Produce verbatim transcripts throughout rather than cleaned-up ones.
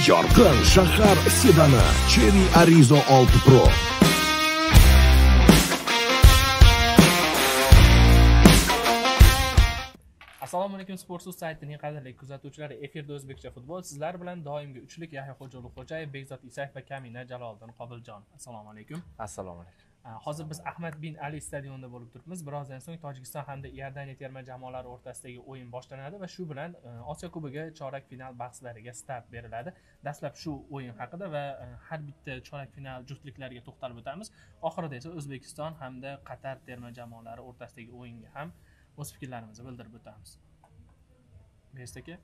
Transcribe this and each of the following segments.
Yorqin shahar sedani Cherry Arizo olti Pro. Assalomu alaykum, Sportso'z saytining qadrli kuzatuvchilari, efirda o'zbekcha futbol. Sizlar bilan doimgi uchlik Yahyo Xo'jayev, Bekzod Isayev va Kamina Jaloliddin Qobiljonov. Assalomu alaykum. Assalomu alaykum. Hozir biz Ahmad bin Ali stadionida bo'lib turibmiz. Birozdan so'ng Tojikiston hamda Iordaniya terma jamoalari o'rtasidagi o'yin boshlanadi va shu bilan Osiyo Kubogi chorak final bahslariga start beriladi. Dastlab shu o'yin haqida va har bitta chorak final juftliklariga to'xtalib o'tamiz. Oxirida esa O'zbekiston hamda Qatar terma jamoalari o'rtasidagi o'yinga ham o'z fikrlarimizni bildirib o'tamiz. Best aka,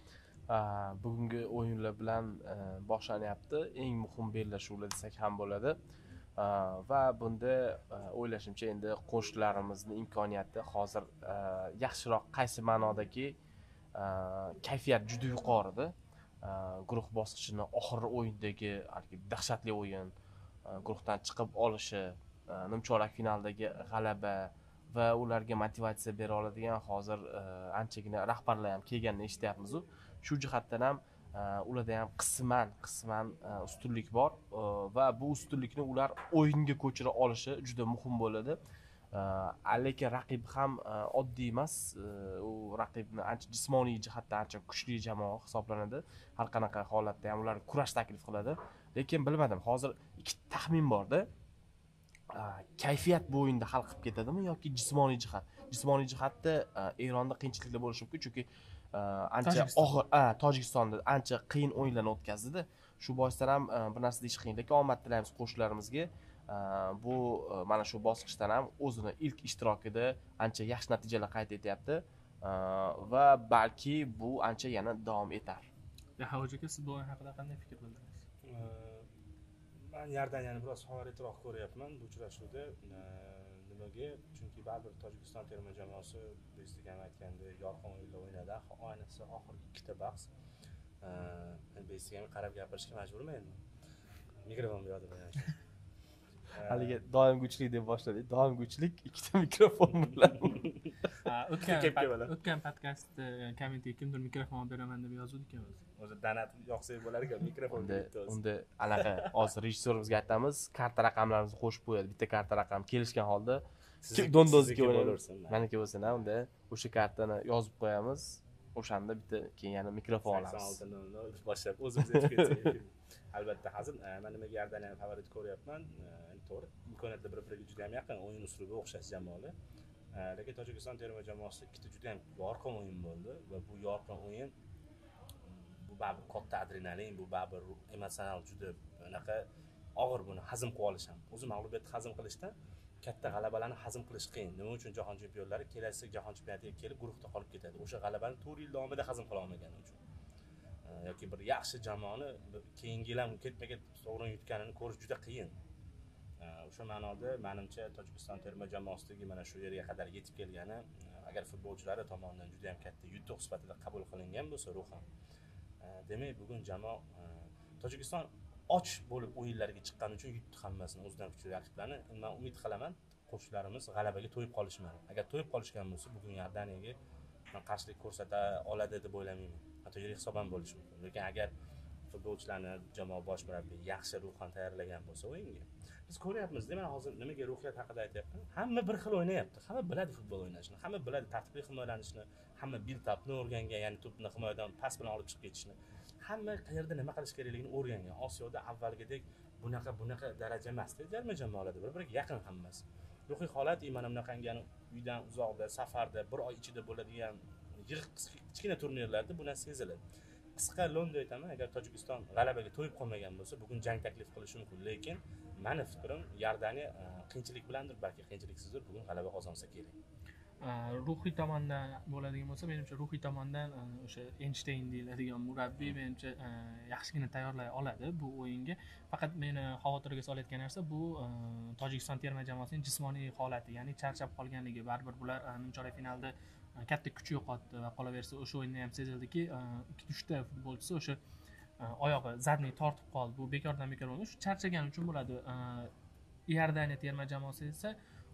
bugungi o'yinlar bilan boshlanyapti. Eng muhim bellashuvlar desak ham bo'ladi. Va bunda o'ylashimcha endi qo'shnilarimizning imkoniyati hozir yaxshiroq, qaysi ma'nodagi kayfiyat juda yuqorida. Guruh bosqichining oxirgi o'yindagi dahshatli o'yin, guruhdan chiqib olishi, nimchorak finaldagi g'alaba va ularga motivatsiya bera oladigan hozir anchagina rahbarlar ham kelganini eshityapmiz. Shu jihatdan ham ularda ham qisman qisman ustunlik bor va bu ustunlikni ular o'yinga ko'chira olishi juda muhim bo'ladi. Lekin raqib ham oddiy emas. U raqibni ancha jismoniy jihatdan ancha kuchli jamoa hisoblanadi. Har qanaqa holatda ham ular kurash taklif qiladi. Lekin bilmadim, hozir ikki taxmin borda. Kayfiyat bu o'yinda hal qilib ketadimi yoki jismoniy jihat? Jismoniy jihatda Eronda qiyinchiliklar bo'lishi mumkin, chunki ancha og'ir, Tojikistonda ancha qiyin o'yinlarni o'tkazdi-da. Shu boisdan ham bir narsa deyish qiyin, lekin omad tilaymiz qo'shnilarimizga. Bu mana shu bosqichdan ham o'zini ilk ishtirokida ancha yaxshi natijalar qayd etyapti va balki bu ancha yana davom etar. Yahyo aka, siz bu o'yin haqida qanday fikr bildirasiz? Men Iordaniyani biroz favoritroq ko'ryapman bu uchrashuvda. Nimaga? Chunki baribir Tojikiston terma jamoasi bizga ham aytganda yorqin o'yinlar o'ynadi. Ayniqsa oxirgi ikkita bahs. Men bizga ham qarab gapirishga majburman endi. Mikrofon bu yoqda bo'lar. Haliga doimgi uchlik deb boshladik. Doimgi uchlik ikkita mikrofon bilan. O'tgan o'tgan podkastda kommentga kimdir mikrofon beraman deb yozuvdi ekan o'zi. O'zi danat yoqsa bo'lar ekan, mikrofon berdi. Unda anaqa hozir rejissyorimizga aytamiz, karta raqamlarimizni qo'shib qo'yadi. Bitta karta raqam kelishgan holda dondozga o'ynaversin. Meniki bo'lsin, unda o'sha kartani yozib qo'yamiz. O'shanda bitta keyin yana mikrofon olamiz. sakson olti nol nol boshlab o'zimiz aytib ketsak. Albatta hazil, men nimaga Iordaniyani favorit ko'ryapman? To'g'ri, imkoniyatlar bir-biriga juda ham yaqin, o'yin uslubi o'xshash jamoalar. Lekin Tojikiston terma jamoasi ikkita juda ham yorqin o'yin bo'ldi va bu yorqin o'yin bu baribir katta adrenalin, bu baribir emotsional juda anaqa og'ir, buni hazm qilib olish ham. O'zi mag'lubiyatni hazm qilishdan katta g'alabalarni hazm qilish qiyin. Nima uchun jahon chempionlari kelasi jahon chempionatiga kelib guruhda qolib ketadi. O'sha g'alabani to'rt yil davomida hazm qila olmagani uchun. Yoki bir yaxshi jamoani keyingi yil ham ketma-ket sovrin yutganini ko'rish juda qiyin. O'sha ma'noda menimcha Tojikiston terma jamoasidagi mana shu yerga qadar yetib kelgani, agar futbolchilari tomonidan juda ham katta yutuq sifatida qabul qilingan bo'lsa ruhan, demak bugun jamoa Tojikiston och bo'lib o'yinlarga chiqqani uchun yutdi hammasini, o'zidan kuchli raqiblarni. Men umid qilaman qo'shnilarimiz g'alabaga to'yib qolishmaydi. Agar to'yib qolishgan bo'lsa, bugun Iordaniyaga qarshilik ko'rsata oladi deb o'ylamayman. Hatto yirik hisob ham bo'lishi mumkin. Lekin agar futbolchilarni jamoa bosh murabbiy yaxshi ruhan tayyorlagan bo'lsa o'yinga, biz ko'ryapmiz, mana hozir nimaga ruhiyat haqida aytyapman. Hamma bir xil o'ynayapti. Hamma biladi futbol o'ynashni, hamma biladi tartibli himoyalanishni, hamma build-upni o'rgangan, ya'ni to'pni himoyadan pas bilan olib chiqib ketishni. Hamma qayerda nima qilish kerakligini o'rgangan. Osiyoda avvalgidek bunaqa bunaqa daraja emas. Terma jamoalarda bir-biriga yaqin hammasi. Ruhiy holat mana bunaqangani uydan uzoqda, safarda, bir oy ichida bo'ladigan yirik kichkina turnirlarda bu narsa seziladi. Qisqa lo'nda aytaman, agar Tojikiston g'alabaga to'yib qolmagan bo'lsa, bugun jang taklif qilishi mumkin. Lekin meni fikrim, Iordaniya qiyinchilik bilandir, balki qiyinchiliksizdir, bugun g'alaba qozonsa kerak. Ruhiy tomondan bo'ladigan bo'lsa, menimcha ruhiy tomondan o'sha Einstein deyiladigan murabbiy menimcha yaxshigina tayyorlay oladi bu o'yinga. Faqat meni xavotirga solayotgan narsa bu Tojikiston terma jamoasining jismoniy holati, ya'ni charchab qolganligi. Baribir bular nimchorak finalda katta kuch yo'qotdi va qolaversa o'sha o'yinda ham sezildiki, ikki uchta futbolchisi o'sha oyog'i zadniy tortib qoldi. Bu bekordan bekor bo'ldi. Shu charchagan uchun bo'ladi. Iordaniya terma jamoasi esa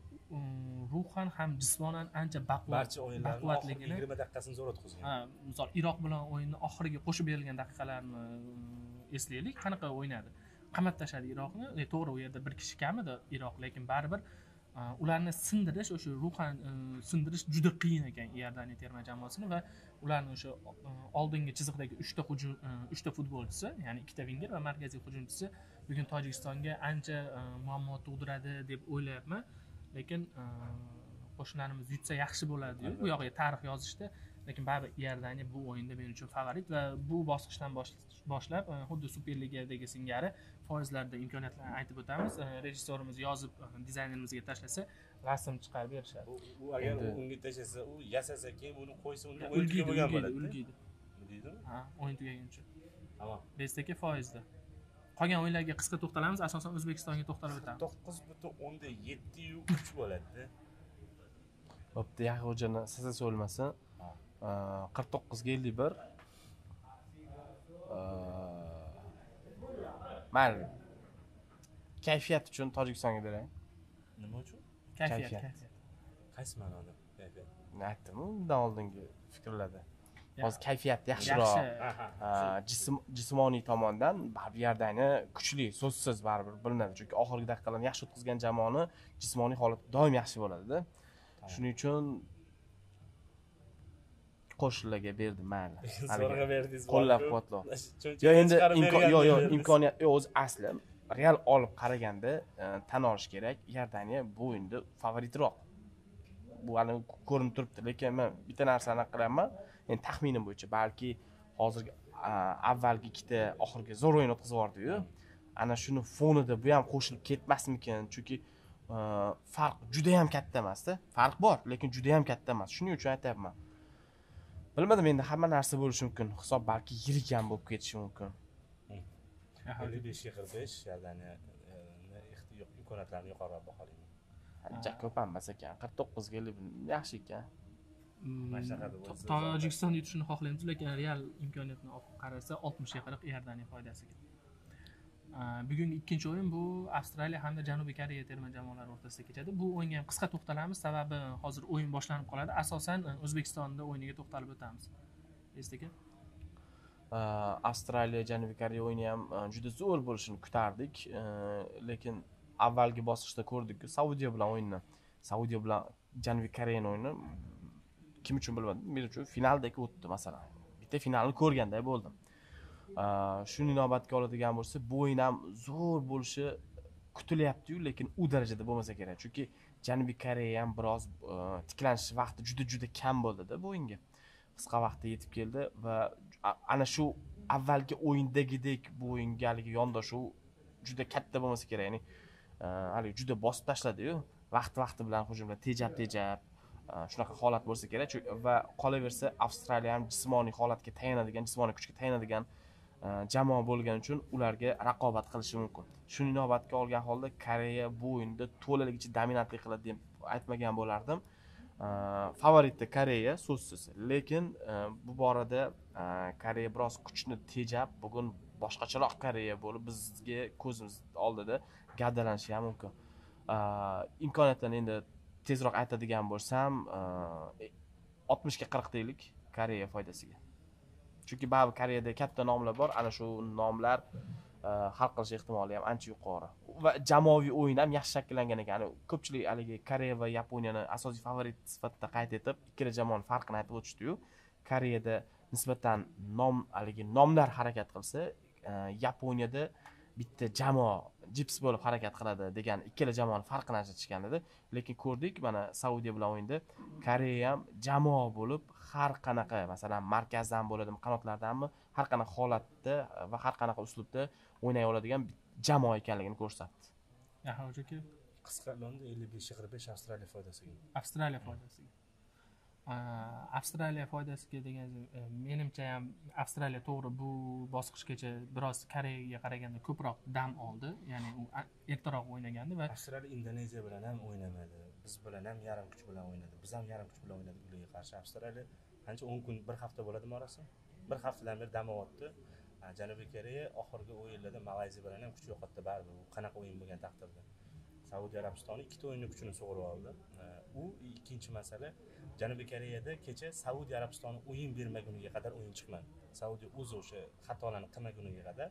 ruhan ham jismonan ancha baquvvat, barcha o'yinlarning yigirma daqiqasini zo'r o'tkazgan. Ha, misol Iroq bilan o'yinni oxiriga qo'shib berilgan daqiqalarni eslaylik qanaqa o'ynadi. Qamat tashladi Iroqni. To'g'ri, u yerda bir kishi kam edi Iroq, lekin baribir ularni sindirish, o'sha ruhan sindirish juda qiyin ekan Iordaniya terma jamoasini va ularni o'sha oldingi chiziqdagi uchta hujum uchta futbolchisi, ya'ni ikkita winger va markaziy hujumchisi bugun Tojikistonga ancha muammo tug'diradi deb o'ylayapman. Lekin qo'shnilarimiz yutsa yaxshi bo'ladi-yu, bu yoqqa tarix yozishda. Lekin baribir Iordaniya bu o'yinda men uchun favorit va bu bosqichdan boshlab xuddi Superligadagi singari foizlarda imkoniyatlarni aytib o'tamiz. Rejissyorimiz yozib dizaynerimizga tashlasa, rasm chiqarib berishadi. U agar unga tashlasa, u yasasa keyin uni qo'ysa, unda o'yin tugagan bo'ladi. Ulgiydi. Ulgiydimi? Ha, o'yin tugaguncha. Tamam. Bestaki foizda. Qolgan o'yinlarga qisqa to'xtalamiz, asosan O'zbekistonga to'xtalib o'tamiz. to'qqiz butun o'nda yetti yu uch bo'ladi. Bo'pti, yaxshi hojani sasasi o'lmasin. qirq to'qqizga ellik bir. Mayli. Kayfiyat uchun Tojikistonga beray. Nima uchun? Kayfiyat. Qaysi ma'noda kayfiyat? Aytdim, undan oldingi fikrlarda. Hozir kayfiyat yaxshiroq. Jism jismoniy tomondan baribir Iordaniya kuchli, so'zsiz baribir bilinadi. Chunki oxirgi daqiqalarni yaxshi o'tkazgan jamoani jismoniy holati doim yaxshi bo'ladi-da. Shuning uchun qo'shnilarga berdim, mayli. Zo'rg'a berdingiz. Qo'llab-quvvatlab. Yo endi yo'q, yo'q, imkoniyat o'zi asli real olib qaraganda tan olish kerak, Iordaniya bu o'yinda favoritroq. Bu hali ko'rinib turibdi, lekin men bitta narsani qilaman. Endi taxminim bo'yicha balki hozirgi avvalgi ikkita oxirgi zo'r o'yin o'tkazib yubordi-yu. Ana shuni fonida bu ham qo'shilib ketmasmikin? Chunki farq juda ham katta emas-da. Farq bor, lekin juda ham katta emas. Shuning uchun aytayapman. Bilmadim, endi hamma narsa bo'lishi mumkin. Hisob balki yirik ham bo'lib ketishi mumkin. ellik besh ga qirq besh Iordaniya imkoniyatlarini yuqoriroq baholayman. Ancha ko'p emas ekan. qirq to'qqiz ga ellik yaxshi ekan. Tojikiston yutishini xohlaymiz, lekin real imkoniyatni olib qarasa oltmish ga qirq Iordaniya foydasiga. Bugungi ikkinchi o'yin bu Avstraliya hamda Janubiy Koreya terma jamoalari o'rtasida kechadi. Bu o'yinga ham qisqa to'xtalamiz, sababi hozir o'yin boshlanib qoladi. Asosan O'zbekistonda o'yiniga to'xtalib o'tamiz. Esdaka? Avstraliya Janubiy Koreya o'yini ham juda zo'r bo'lishini kutardik, lekin avvalgi bosqichda ko'rdik-ku Saudiya bilan o'yinni. Saudiya bilan Janubiy Koreyaning o'yini kim uchun bilmadim, men uchun finaldek o'tdi masalan. Bitta finalni ko'rganday bo'ldim. Shuni inobatga oladigan bo'lsa, bu o'yin ham zo'r bo'lishi kutilyapti-yu, lekin u darajada bo'lmasa kerak. Chunki Janubiy Koreya ham biroz tiklanish vaqti juda-juda kam bo'ldi-da bu o'yinga. Qisqa vaqtda yetib keldi va ana shu avvalgi o'yindagidek bu o'yinga haligi yondashuv juda katta bo'lmasa kerak. Ya'ni haligi juda bosib tashladi-yu, vaqt-vaqti bilan hujumlar tejab-tejab shunaqa holat bo'lsa kerak va qolaversa Avstraliya ham jismoniy holatga tayanadigan, jismoniy kuchga tayanadigan jamoa bo'lgani uchun ularga raqobat qilishi mumkin. Shuni inobatga olgan holda Koreya bu o'yinda to'laligicha dominantlik qiladi deb aytmagan bo'lardim. Favoritda Koreya so'zsiz, lekin bu borada Koreya biroz kuchni tejab, bugun boshqacharoq Koreya bo'lib bizga ko'zimiz oldida gavdalanishi ham mumkin. Imkoniyatlarni endi tezroq aytadigan bo'lsam, oltmish ga qirq deylik Koreya foydasiga. Chunki baribir Koreyada katta nomlar bor, ana shu nomlar hal qilish ehtimoli ham ancha yuqori. Va jamoaviy o'yin ham yaxshi shakllangan ekan. Ko'pchilik haligi Koreya va Yaponiyani asosiy favorit sifatida qayd etib, ikkala jamoaning farqini aytib o'tishdi-yu. Koreyada nisbatan nom haligi nomlar harakat qilsa, Yaponiyada bitta jamoa jips bo'lib harakat qiladi degan ikkala jamoaning farqini ajratishgan edi. Lekin ko'rdik, mana Saudiya bilan o'yinda Koreya ham jamoa bo'lib har qanaqa, masalan, markazdan bo'ladimi, qanotlardanmi, har qanaqa holatda va har qanaqa uslubda o'ynay oladigan jamoa ekanligini ko'rsatdi. Aha, o'chaki qisqa londa ellik besh ga qirq besh Avstraliya foydasiga. Avstraliya foydasiga. Avstraliya foydasiga degan menimcha ham Avstraliya to'g'ri bu bosqichgacha biroz Koreyaga qaraganda ko'proq dam oldi. Ya'ni u ertaroq o'ynagandi va Avstraliya Indoneziya bilan ham o'ynamadi. Biz bilan ham yarim kuch bilan o'ynadi. Biz ham yarim kuch bilan o'ynadik ularga qarshi. Avstraliya qancha o'n kun, bir hafta bo'ladimi orasi? Bir haftadan beri dam oldi. Janubiy Koreya oxirgi o'yinlarda Malayziya bilan ham kuch yo'qotdi baribir. U qanaqa o'yin bo'lgan taqdirda. Saudiya Arabistoni ikkita o'yinning kuchini sug'urib oldi. U ikkinchi masala. Janubiy Koreyada kecha Saudiya Arabistoni o'yin bermaguniga qadar o'yin chiqmadi. Saudiya o'zi o'sha xatolarni qilmaguniga qadar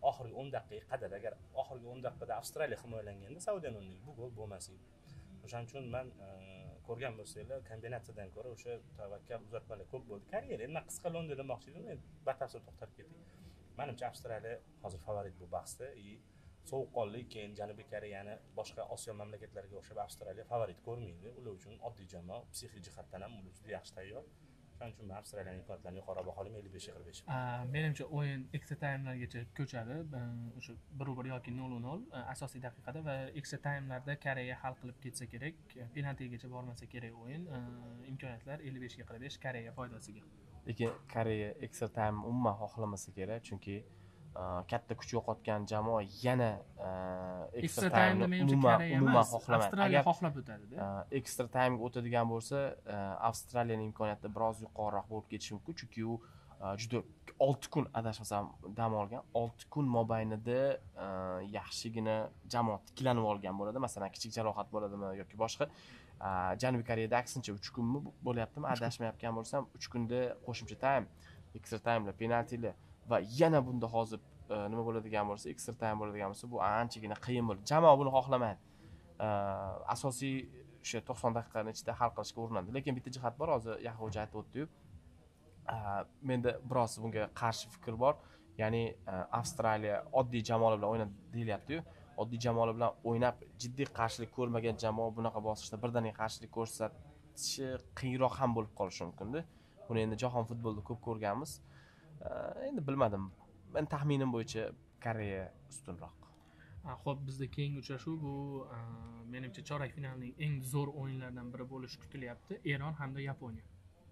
oxirgi o'n daqiqaga qadar agar oxirgi o'n daqiqada Avstraliya himoyalanganda Saudiya o'rniga bu gol bo'lmas edi. O'shaning uchun men ko'rgan bo'lsanglar, kombinatsiyadan ko'ra o'sha tavakkal uzatmalar ko'p bo'ldi. Karyera endi qisqa London demoqchi edim, men batafsil to'xtalib ketdik. Menimcha Avstraliya hozir favorit bu bahsda. Sovuqqonlik keyin Janubiy Koreyani boshqa Osiyo mamlakatlariga o'xshab Avstraliya favorit ko'rmaydi. Ular uchun oddiy jamoa, psixik jihatdan ham ular juda yaxshi tayyor. Shuning uchun men Avstraliyaning imkoniyatlarini yuqori baholayman ellik besh qirq besh. Menimcha o'yin extra time'largacha ko'chadi. O'sha bir bir yoki nol nol asosiy daqiqada va extra time'larda Koreya hal qilib ketsa kerak, penaltigacha bormasa kerak o'yin. Imkoniyatlar ellik besh ga qirq besh Koreya foydasiga. Lekin Koreya extra time umuman xohlamasa kerak, chunki katta kuch yo'qotgan jamoa yana extra time umuman umuman xohlamaydi. Avstraliya xohlab o'tadi-da. Extra time ga o'tadigan bo'lsa, Avstraliyaning imkoniyati biroz yuqoriroq bo'lib ketishi mumkin, chunki u juda olti kun adashmasam dam olgan, olti kun mobaynida yaxshigina jamoa tiklanib olgan bo'ladi. Masalan, kichik jarohat bo'ladimi yoki boshqa. Janubiy Koreyada aksincha uch kunmi bo'lyaptimi? Adashmayotgan bo'lsam, uch kunda qo'shimcha time, extra timelar, penaltilar va yana bunda hozir nima bo'ladigan bo'lsa, extra time bo'ladigan bo'lsa, bu anchagina qiyin bo'ladi. Jamoa buni xohlamaydi. Asosiy o'sha to'qson daqiqaning ichida hal qilishga urinadi. Lekin bitta jihat bor, hozir Yaxo'ja aytib o'tdi-yu. Menda biroz bunga qarshi fikr bor. Ya'ni Avstraliya oddiy jamoalar bilan o'ynadi deyilyapti-yu. Oddiy jamoalar bilan o'ynab jiddiy qarshilik ko'rmagan jamoa bunaqa bosqichda birdaniga qarshilik ko'rsatishi qiyinroq ham bo'lib qolishi mumkin-da. Buni endi jahon futbolida ko'p ko'rganmiz. Endi bilmadim. Men taxminim bo'yicha Koreya ustunroq. Xo'p, bizda keyingi uchrashuv bu menimcha chorak finalning eng zo'r o'yinlaridan biri bo'lishi kutilyapti. Eron hamda Yaponiya.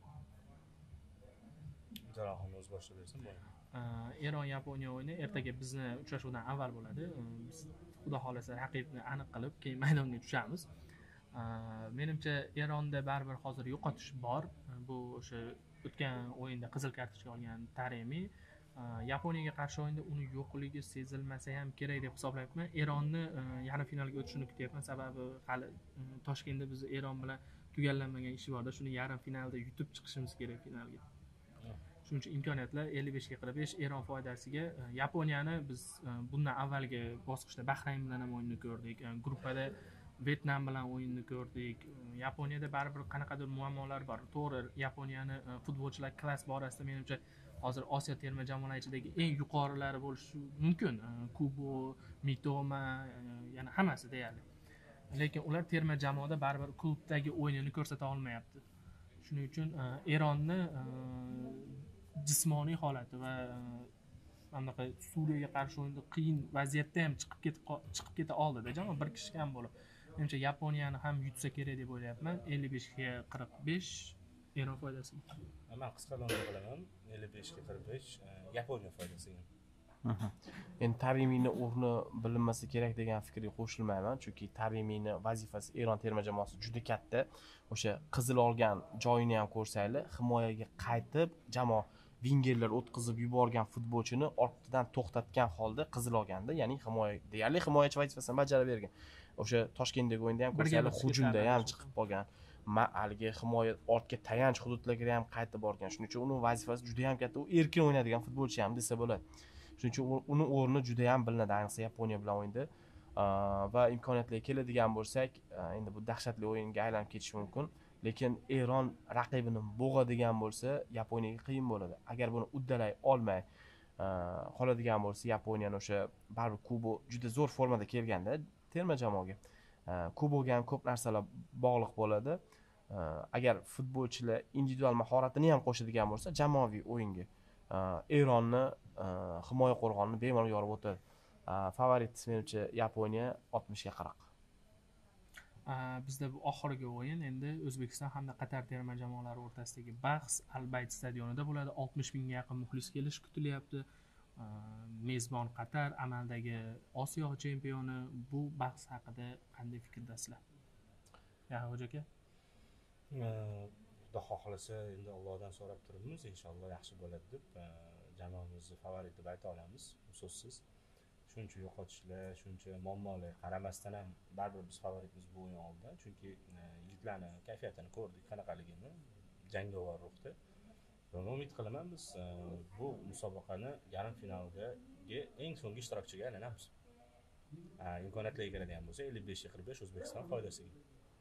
Jarohatni o'z boshlab bersin bo'ladi. Eron Yaponiya o'yini ertaga bizni uchrashuvdan avval bo'ladi. Biz xudo xolasa raqibni aniq qilib keyin maydonga tushamiz. Menimcha Eronda baribir hozir yo'qotish bor. Bu o'sha o'tgan o'yinda qizil kartochka olgan Taremi. Yaponiyaga qarshi o'yinda uni yo'qligi sezilmasa ham kerak deb hisoblayapman. Eronni yarim finalga o'tishini kutyapman, sababi hali Toshkentda biz Eron bilan tugallanmagan ish borda, shuni yarim finalda yutib chiqishimiz kerak finalga. Shuning uchun imkoniyatlar ellik besh ga qirq besh Eron foydasiga. Yaponiyani biz bundan avvalgi bosqichda Bahrayn bilan ham o'yinni ko'rdik. Gruppada Vyetnam bilan o'yinni ko'rdik. Yaponiyada baribir qanaqadir muammolar bor. To'g'ri, Yaponiyani futbolchilar klass borasida menimcha hozir Osiyo terma jamoalari ichidagi eng yuqorilari bo'lishi mumkin. Kubo, Mitoma, yana hammasi deyarli. Lekin ular terma jamoada baribir klubdagi o'yinini ko'rsata olmayapti. Shuning uchun Eronni jismoniy holati va anaqa Suriyaga qarshi o'yinda qiyin vaziyatda ham chiqib ketib chiqib keta oldi-da, jamoa bir kishi ham bo'lib. Menimcha Yaponiyani ham yutsa kerak deb o'ylayapman. ellik besh ga qirq besh Eron foydasiga. Men qisqaroq qilaman. ellik besh ga qirq besh Yaponiya foydasiga. Endi Tarimini o'rni bilinmasa kerak degan fikrga qo'shilmayman, chunki Tarimini vazifasi Eron terma jamoasi juda katta. O'sha qizil olgan joyini ham ko'rsanglar, himoyaga qaytib, jamoa vingerlar o'tkazib yuborgan futbolchini ortidan to'xtatgan holda qizil olganda, ya'ni himoya deyarli himoyachi vazifasini bajarib bergan. O'sha Toshkentdagi o'yinda ham ko'rsanglar, hujumda ham chiqib qolgan. Haligi himoya ortga tayanch hududlarga ham qaytib borgan. Shuning uchun uning vazifasi juda ham katta. U erkin o'ynaydigan futbolchi ham desa bo'ladi. Shuning uchun uning o'rni juda ham bilinadi, ayniqsa Yaponiya bilan o'yinda. Va imkoniyatlarga keladigan bo'lsak, endi bu dahshatli o'yinga aylanib ketishi mumkin. Lekin Eron raqibini bo'g'adigan bo'lsa, Yaponiyaga qiyin bo'ladi. Agar buni uddalay olmay qoladigan bo'lsa, Yaponiyani o'sha baribir Kubo juda zo'r formada kelganda terma jamoaga. Kuboga ham ko'p narsalar bog'liq bo'ladi. Agar futbolchilar individual mahoratini ham qo'shadigan bo'lsa, jamoaviy o'yinga Eronni himoya qo'rg'onini bemalol yorib o'tadi. Favorit menimcha Yaponiya oltmish ga qirq. Bizda bu oxirgi o'yin endi O'zbekiston hamda Qatar terma jamoalari o'rtasidagi bahs Al-Bayt stadionida bo'ladi. oltmish mingga yaqin muxlis kelishi kutilyapti. Mezbon Qatar, amaldagi Osiyo chempioni. Bu bahs haqida qanday fikrdasizlar? Yaxo'ja aka? Xudo xohlasa endi Allohdan so'rab turibmiz, inshaalloh yaxshi bo'ladi deb jamoamizni favorit deb ayta olamiz, so'zsiz. Shuncha yo'qotishlar, shuncha muammolar qaramasdan ham baribir biz favoritmiz bu o'yin oldida, chunki yigitlarning kayfiyatini ko'rdik, qanaqaligini, jangovar ruhda. Va umid qilaman biz bu musobaqani yarim finalga Chempionatdagi eng so'nggi ishtirokchiga aylanamiz. Imkoniyatlarga keladigan bo'lsa ellik besh qirq besh O'zbekiston foydasiga.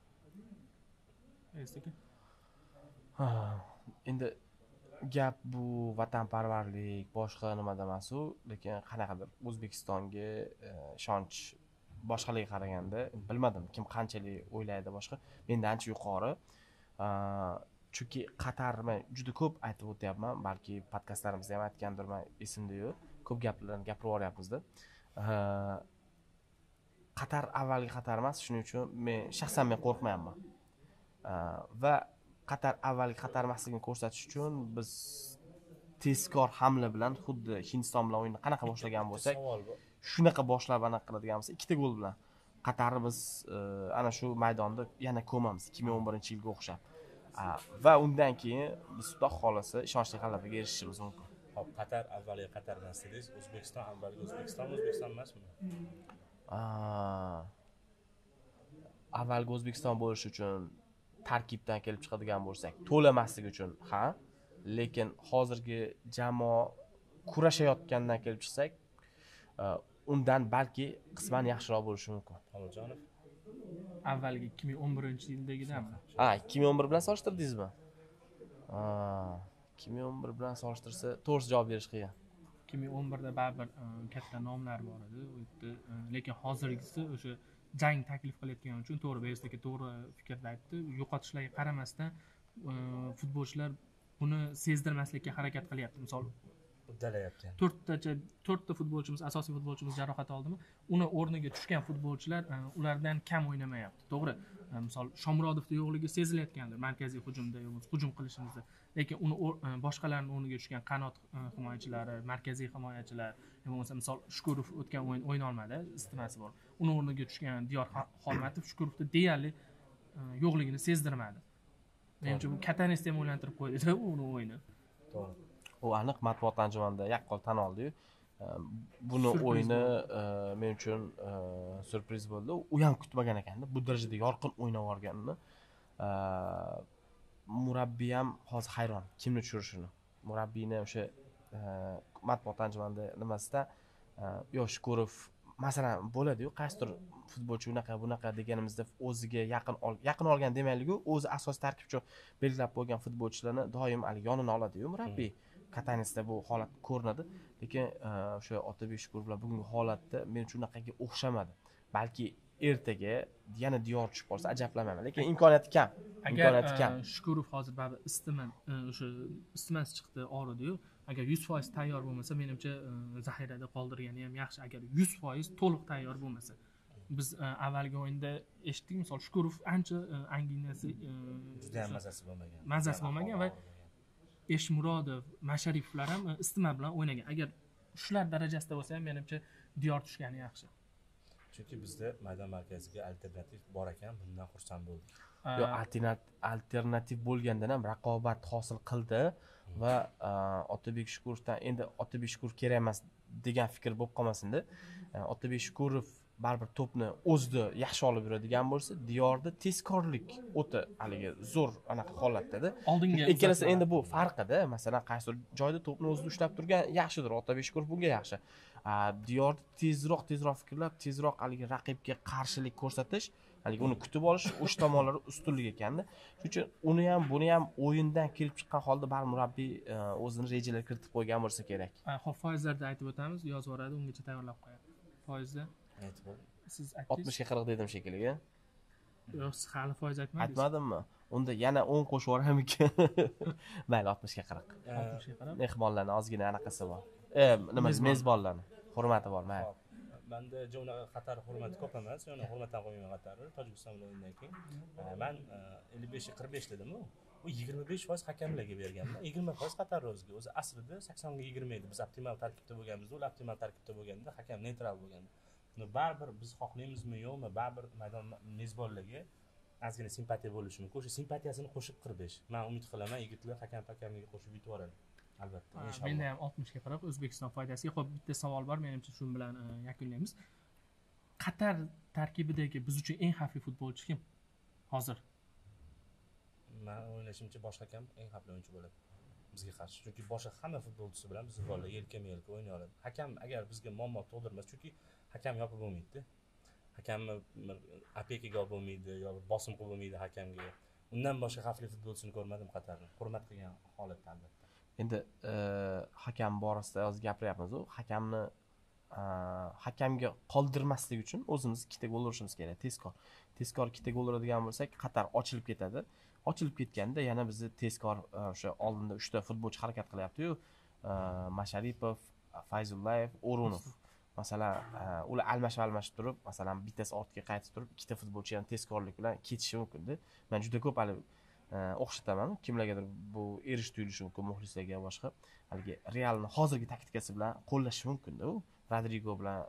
Esdiki. Ha, endi gap bu vatanparvarlik, boshqa nimada emas-u, lekin qanaqadir O'zbekistonga ishonch boshqalarga qaraganda bilmadim kim qanchalik o'ylaydi boshqa. Mendan ancha yuqori. Chunki Qatar, men juda ko'p aytib o'tyapman, balki podkastlarimizda ham aytgandirman, esimda yo'q. Ko'p gaplarni gapirib o'ryapmiz-da. Qatar avvalgi Qatar emas, shuning uchun men shaxsan men qo'rqmayapman. Va Qatar avvalgi Qatar emasligini ko'rsatish uchun biz tezkor hamla bilan xuddi Hindiston bilan o'yinni qanaqa boshlagan bo'lsak, shunaqa boshlab aniq qiladigan bo'lsa, ikkita gol bilan Qatarni biz ana shu maydonda yana ko'mamiz ikki ming o'n birinchi yilga o'xshab. Va undan keyin biz xudo xolasa ishonchli g'alabaga erishishimiz mumkin. Hop, Qatar avvalgi Qatar emas dedingiz, O'zbekiston avvalgi O'zbekiston, O'zbekiston emasmi? Avvalgi O'zbekiston bo'lish uchun tarkibdan kelib chiqadigan bo'lsak, to'lamasligi uchun ha, lekin hozirgi jamoa kurashayotgandan kelib chiqsak, undan balki qisman yaxshiroq bo'lishi mumkin. Xoljonov Avvalgi ikki ming o'n birinchi yildagidami? Ha, ikki ming o'n bir bilan solishtirdingizmi? Ha, ikki ming o'n bir bilan solishtirsa, to'g'ri javob berish qiyin. ikki ming o'n birda baribir katta nomlar bor edi, u yerda, lekin hozirgisi o'sha jang taklif qilayotgani uchun to'g'ri Beysdagi to'g'ri fikrda aytdi. Yo'qotishlarga qaramasdan futbolchilar buni sezdirmaslikka harakat qilyapti. Misol uddalayapti. to'rttacha to'rtta futbolchimiz, asosiy futbolchimiz jarohat oldimi? Uni o'rniga tushgan futbolchilar ulardan kam o'ynamayapti. To'g'ri. Misol Shomurodovning yo'qligi sezilayotgandir markaziy hujumda, hujum qilishimizda. Lekin uni boshqalarning o'rniga tushgan qanot himoyachilari, markaziy himoyachilar, bo'lmasa misol Shukurov o'tgan o'yin o'yna olmadi, istimasi bor. Uni o'rniga tushgan Diyor Xolmatov Shukurovda deyarli yo'qligini sezdirmadi. Menimcha bu Katanes ham o'ylantirib qo'ydi uni o'yini. To'g'ri. U aniq matbuot anjumanida yaqqol tan oldi-yu. Buni o'yini men uchun surpriz bo'ldi. U ham kutmagan ekanda, bu darajada yorqin o'ynab yorganini. Murabbiy ham hozir hayron, kimni tushirishini. Murabbiyni o'sha matbuot anjumanida nimasida yo Shukurov masalan bo'ladi-yu, qaysidir futbolchi unaqa bunaqa deganimizda o'ziga yaqin yaqin olgan demaylik-ku, o'zi asosiy tarkibchi belgilab qo'ygan futbolchilarni doim hali yonini oladi-yu murabbiy. Katanesda bu holat ko'rinadi, lekin o'sha Otabek Shukurov bilan bugungi holatda men uchun unaqaga o'xshamadi. Balki ertaga yana Diyor tushib qolsa ajablanmayman, lekin imkoniyati kam. Imkoniyati kam. Agar Shukurov hozir baribir istiman o'sha istimasi chiqdi og'ridi-yu. Agar yuz foiz tayyor bo'lmasa, menimcha zaxirada qoldirgani ham yaxshi. Agar yuz foiz to'liq tayyor bo'lmasa. Biz avvalgi o'yinda eshitdik, misol Shukurov ancha anginasi juda ham mazasi bo'lmagan. Mazasi bo'lmagan va Eshmurodov, Mashariflar ham istima bilan o'ynagan. Agar shular darajasida bo'lsa ham menimcha Diyor tushgani yaxshi. Chunki bizda maydon markaziga alternativ bor ekan, bundan xursand bo'ldik. Yo, alternativ bo'lgandan ham raqobat hosil qildi va Otabek Shukurovdan endi Otabek Shukurov kerak emas degan fikr bo'lib qolmasin-da. Otabek Shukurov baribir to'pni o'zida yaxshi olib yuradigan bo'lsa, Diyorda tezkorlik o'ta haligi zo'r anaqa holatda-da. Oldinga ikkalasi endi bu farqida, masalan, qaysidir joyda to'pni o'zida ushlab turgan yaxshidir, Otabek Shukurov bunga yaxshi. Diyorda tezroq, tezroq fikrlab, tezroq haligi raqibga qarshilik ko'rsatish, haligi uni kutib olish o'sha tomonlari ustunlik ekanda. Shuning uchun uni ham, buni ham o'yindan kelib chiqqan holda bar murabbiy o'zini rejalarga kiritib qo'ygan bo'lsa kerak. Xo'p, foizlarda aytib o'tamiz, yozib yuboradi, ungacha tayyorlab qo'yadi. Foizda Aytib bo'l. siz aytdingiz. oltmishga qirq dedim shekilli. Yo'q, siz hali foiz aytmadingiz. Aytmadimmi? Unda yana o'n qo'shib yuboramikin. Mayli, oltmishga qirq. oltmishga qarab. Mehmonlarning ozgina anaqasi bor. E, nima, mezbonlarning hurmati bor, mayli. Menda jona Qatar hurmati ko'p emas, yana hurmatdan qo'ymayman Qatarni. Tojikiston bilan o'yindan keyin men ellik besh qirq besh dedim-ku. U yigirma besh foiz hakamlarga berganman. yigirma foiz Qatar o'ziga. O'zi aslida saksonga yigirma edi. Biz optimal tarkibda bo'lganimizda, ular optimal tarkibda bo'lganda hakam neytral bo'lgandi. Buni baribir biz xohlaymizmi, yo'qmi, baribir maydon mezbonlarga ozgina simpatiya bo'lishi mumkin. O'sha simpatiyasini qo'shib qirq besh. Men umid qilaman, yigitlar hakam hakamligiga qo'shib yutib yuboradi. Albatta, inshaalloh. Menda ham oltmishga qarab O'zbekiston foydasiga. Xo'p, bitta savol bor, menimcha shu bilan yakunlaymiz. Qatar tarkibidagi biz uchun eng xavfli futbolchi kim? Hozir. Men o'ylashimcha bosh hakam eng xavfli o'yinchi bo'ladi. bizga qarshi. Chunki boshqa hamma futbolchisi bilan biz bolalar yelkama-yelka o'ynay oladi. Hakam agar bizga muammo tug'dirmas, chunki hakam yopib bo'lmaydi-da. Hakamni opekaga olib bo'lmaydi, yo bosim qilib bo'lmaydi hakamga. Undan boshqa xavfli futbolchini ko'rmadim Qatarni. Hurmat qilgan holatda albatta. Endi hakam borasida hozir gapiryapmiz-ku, hakamni hakamga qoldirmaslik uchun o'zimiz ikkita gol urishimiz kerak, tezkor. Tezkor ikkita gol uradigan bo'lsak, Qatar ochilib ketadi. Ochilib ketganda yana bizni tezkor o'sha oldinda uchta futbolchi harakat qilyapti-yu, Masharipov, Fayzullayev, O'runov. Masalan, ular almashib-almashib turib, masalan, bittasi ortga qaytib turib, ikkita futbolchi ham tezkorlik bilan ketishi mumkin-da. Men juda ko'p hali o'xshataman, kimlargadir bu erish tuyulishi mumkin, muxlislarga boshqa. Haligi Realni hozirgi taktikasi bilan qo'llash mumkin-da u. Rodrigo bilan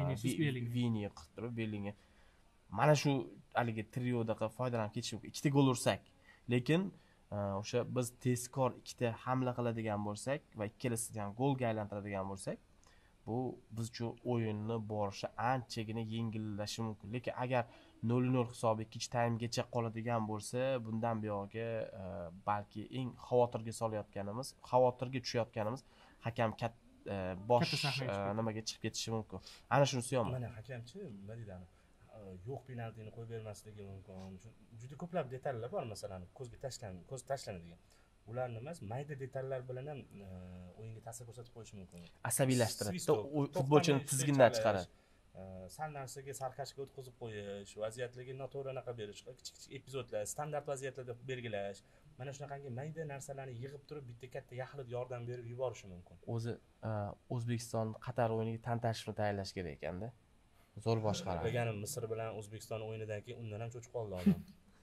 Vini qilib turib, Bellinga. Mana shu haligi trioda foydalanib ketish mumkin. Ikkita gol ursak, lekin o'sha biz tezkor ikkita hamla qiladigan bo'lsak va ikkalasini ham golga aylantiradigan bo'lsak, bu biz uchun o'yinni borishi anchagina yengillashi mumkin. Lekin agar nol nol hisobi ikkinchi taymgacha qoladigan bo'lsa, bundan buyog'iga balki eng xavotirga solayotganimiz, xavotirga tushayotganimiz hakam kat bosh nimaga chiqib ketishi mumkin. Ana shunisi yomon. Mana hakamchi nima deydi? Yo'q penaltini qo'yib bermasligi mumkin. Juda ko'plab detallar bor, masalan, ko'zga tashlan, ko'z tashlanadigan. Ularni emas, mayda detallar bilan ham o'yinga ta'sir ko'rsatib qo'yishi mumkin. Asabiylashtiradi, futbolchini tizgindan chiqaradi. Sal narsaga sarkashga o'tkazib qo'yish, vaziyatlarga noto'g'ri anaqa berish, kichik-kichik epizodlar, standart vaziyatlarda belgilash. Mana shunaqangi mayda narsalarni yig'ib turib bitta katta yaxlit yordam berib yuborishi mumkin. O'zi O'zbekiston Qatar o'yiniga Tantashevni tayyorlash kerak ekanda. Zo'r boshqaradi. Bilganim Misr bilan O'zbekiston o'yinidan keyin undan ham cho'chib qoldi odam.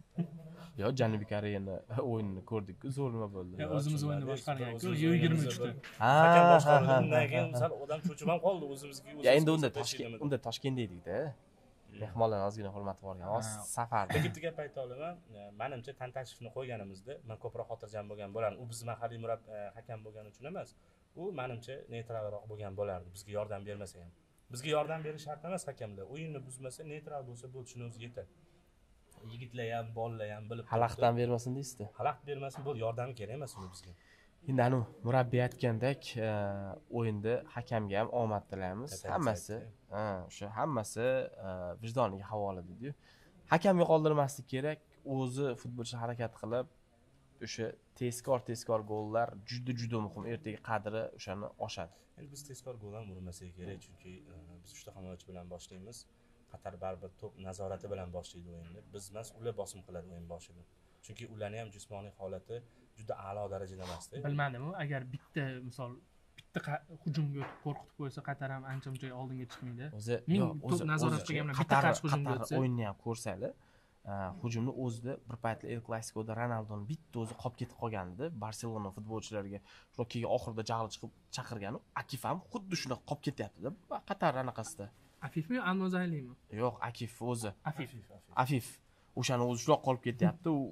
Yo, Janubiy Koreyani o'yinini ko'rdik-ku, zo'r nima bo'ldi. Ya o'zimiz o'yinni boshqargan-ku, yigirma uch ta. Ha, hakam boshqargandan keyin sal odam cho'chib ham qoldi o'zimizga. Ya endi unda Toshkent, unda Toshkentda edik-da. Mehmonlarni ozgina hurmat qilib olgan. Hozir safarda. Bitta gap ayta olaman. Menimcha Tantashevni qo'yganimizda men ko'proq xotirjam bo'lgan bo'lardim. U biz mahalliy murabbiyy hakam bo'lgani uchun emas. U menimcha neytralroq bo'lgan bo'lardi, bizga yordam bermasa ham. Bizga yordam berish shart emas hakamlar. O'yinni buzmasa, neytral bo'lsa bo'lishini o'zi yetadi. Yigitlar ham, bolalar ham bilib xalaqdan bermasin deysiz-da. Xalaq bermasin, bu yordami kerak emas uni bizga. Endi anu murabbiy aytgandek, o'yinda hakamga ham omad tilaymiz. Hammasi, ha, o'sha hammasi vijdoniga havola deydi-yu. Hakamga qoldirmaslik kerak, o'zi futbolchi harakat qilib, o'sha tezkor-tezkor gollar juda-juda muhim. Ertaga qadri o'shani oshadi. Endi biz tezkor gol ham urmasak kerak, chunki biz uchta himoyachi bilan boshlaymiz. Qatar baribir to'p nazorati bilan boshlaydi o'yinni. Biz emas, ular bosim qiladi o'yin boshida. Chunki ularning ham jismoniy holati juda a'lo darajada emas-da. Bilmadim-ku, agar bitta misol bitta hujumga qo'rqitib qo'ysa, Qatar ham ancha-muncha oldinga chiqmaydi. O'zi to'p nazorat qilganlar bitta qarshi hujumga o'tsa, o'yinni ham ko'rsanglar, hujumni o'zida bir paytlar El Clasicoda Ronaldoni bitta o'zi qolib ketib qolgandi. Barselona futbolchilariga shunga oxirida jahli chiqib chaqirgani, Akif ham xuddi shunaqa qolib ketyapti-da. Qatar anaqasida. Afifmi, Almozalimi? Yo'q, Akif o'zi. Afif. Afif. O'shani o'zi shunaqa qolib ketyapti, u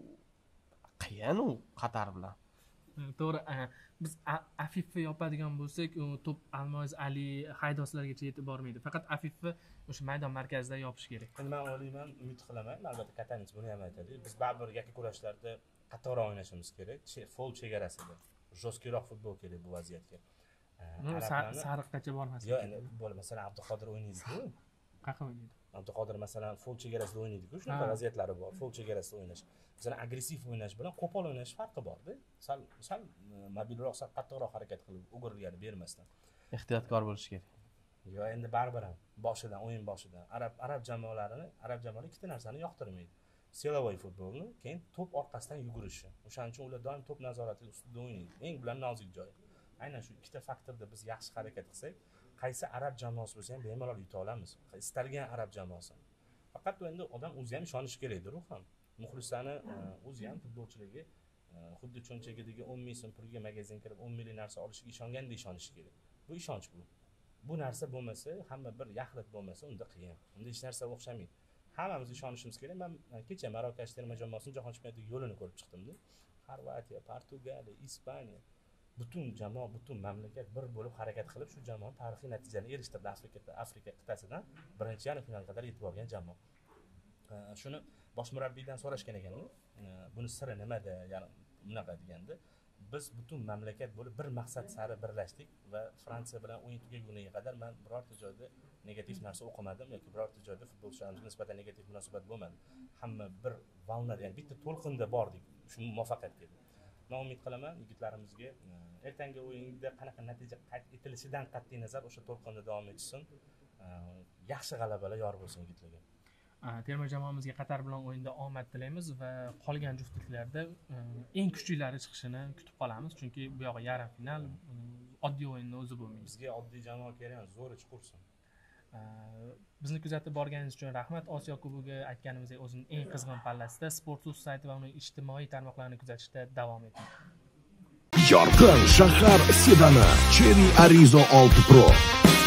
qiyin u Qatar bilan. To'g'ri, biz Afifni yopadigan bo'lsak, u to'p Almoz Ali haydoslargacha yetib bormaydi. Faqat Afifni o'sha maydon markazida yopish kerak. Endi men o'ylayman, umid qilaman, albatta Katanich buni ham aytadi. Biz baribir yakka kurashlarda qattiqroq o'ynashimiz kerak, fol chegarasida. Jo'skroq futbol kerak bu vaziyatga. Sariqgacha bormasin. Yo'q, endi bo'l, masalan, Abduqodir o'ynaydi-ku. Qaqa o'ynaydi. Abduqodir masalan fol chegarasida o'ynaydi-ku, shunaqa vaziyatlari bor. Fol chegarasida o'ynash. Masalan, agressiv o'ynash bilan qo'pol o'ynash farqi bor-da. Sal sal mobilroq, sal qattiqroq harakat qilib, o'girilgani bermasdan. Ehtiyotkor bo'lish kerak. Yo'q, endi baribir ham boshidan, o'yin boshidan arab arab jamoalarini, arab jamoalari ikkita narsani yoqtirmaydi. Silovoy futbolni, keyin to'p orqasidan yugurishi. O'shaning uchun ular doim to'p nazorati ustida o'ynaydi. Eng bilan nozik joyi. Aynan shu ikkita faktorda biz yaxshi harakat qilsak, qaysi arab jamoasi bo'lsa ham bemalol yuta olamiz. Istalgan arab jamoasi. Faqat endi odam o'zi ham ishonishi kerakdir, u ham. Muxlislarni o'zi ham futbolchilarga xuddi cho'nchagidagi o'n ming so'm pulga magazin kirib o'n minglik narsa olishiga ishonganda ishonishi kerak. Bu ishonch bu. Bu narsa bo'lmasa, hamma bir yaxlit bo'lmasa, unda qiyin. Unda hech narsa o'xshamaydi. Hammamiz ishonishimiz kerak. Men kecha Marokash terma jamoasining jahon chempionatidagi yo'lini ko'rib chiqdim-da. Xorvatiya, Portugaliya, Ispaniya, butun jamoa, butun mamlakat bir bo'lib harakat qilib shu jamoa tarixiy natijalarga erishtirdi. Afrikada, Afrika qit'asidan birinchi yarim final qadar yetib borgan jamoa. Shuni bosh murabbiydan so'rashgan ekan, buni siri nimada, ya'ni bunaqa deganda, biz butun mamlakat bo'lib bir maqsad sari birlashdik va Fransiya bilan o'yin tugaguniga qadar men birorta joyda negativ narsa o'qimadim yoki birorta joyda futbolchilarimizga nisbatan negativ munosabat bo'lmadi. Hamma bir valnada, ya'ni bitta to'lqinda bordik. Shu muvaffaqiyatga. Men umid qilaman yigitlarimizga ertangi o'yinda qanaqa natija qayd etilishidan qat'iy nazar o'sha to'lqinda davom etsin. Yaxshi g'alabalar yor bo'lsin yigitlarga. Terma jamoamizga Qatar bilan o'yinda omad tilaymiz va qolgan juftliklarda eng kuchlilari chiqishini kutib qolamiz, chunki bu yog'i yarim final, oddiy o'yinning o'zi bo'lmaydi. Bizga oddiy jamoa kerak, zo'ri chiqursin. Bizni kuzatib borganingiz uchun rahmat. Osiyo Kubogi aytganimizdek o'zining eng qizg'in pallasida Sportuz sayti va uning ijtimoiy tarmoqlarini kuzatishda davom eting. Yorqin shahar sedani Cherry Arizo olti Pro.